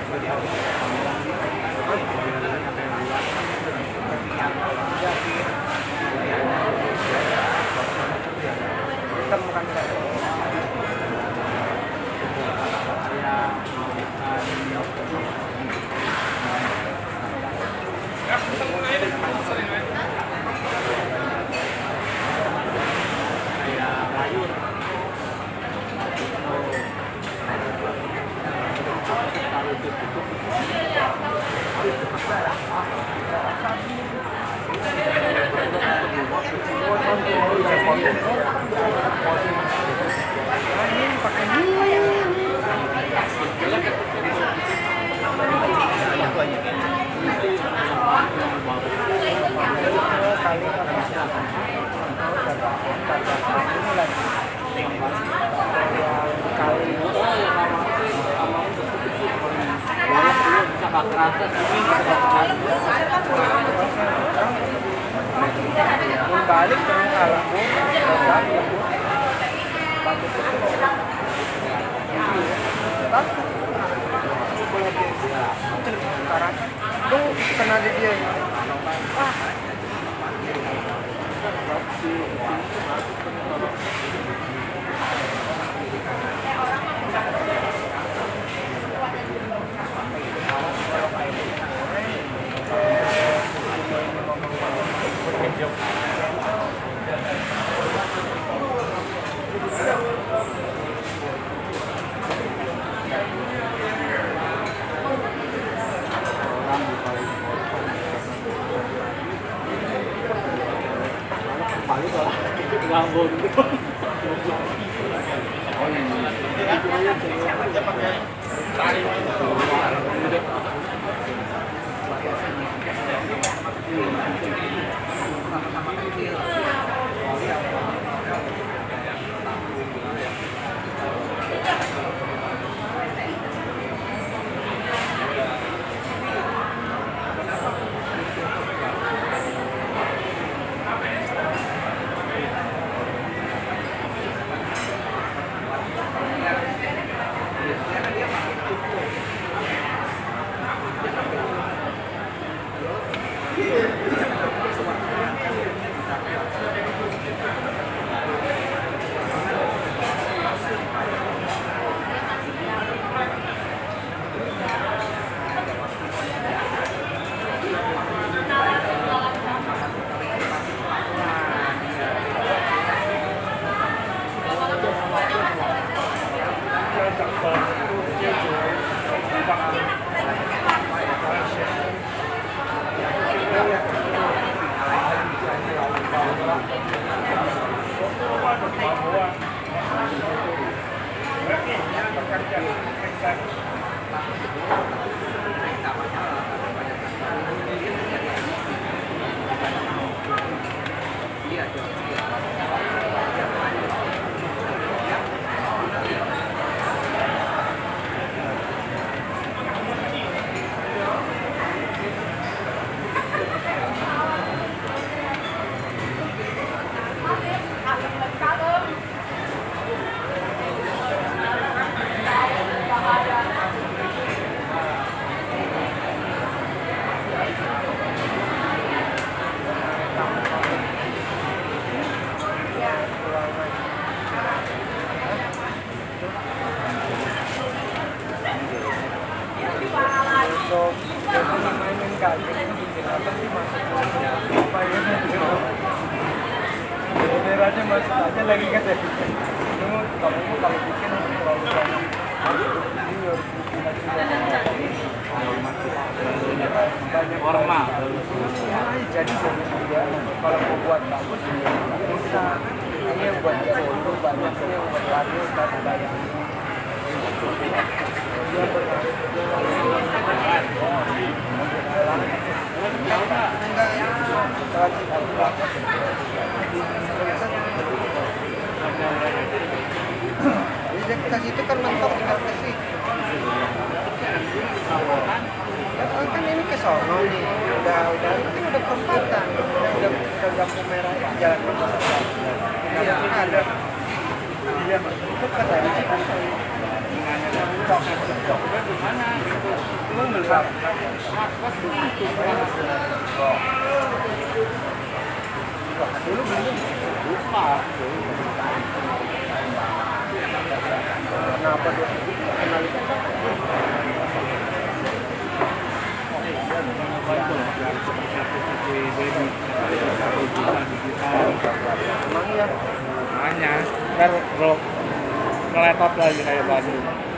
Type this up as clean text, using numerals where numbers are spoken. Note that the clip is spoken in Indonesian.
balik ke alam tuh kena di dia ngambung gitu. Daerahnya masuk aja lagi kan ya. Kamu kalau bikin terlalu banyak. Banyak formal. Jadi juga kalau mau buat bagus bisa. Ini yang buat foto banyak yang buat radio dan banyak. Identitas itu kan mentok tinggal kasih. Kan ini ke sono nih, udah perempatan, udah lampu merah jalan perempatan. Iya ada. Iya, itu katanya kan. Cok di mana gitu. Dulu belum lupa. Kenapa dia kenal itu? Emang ya, ntar bro ngeletot lagi kayak Bandung.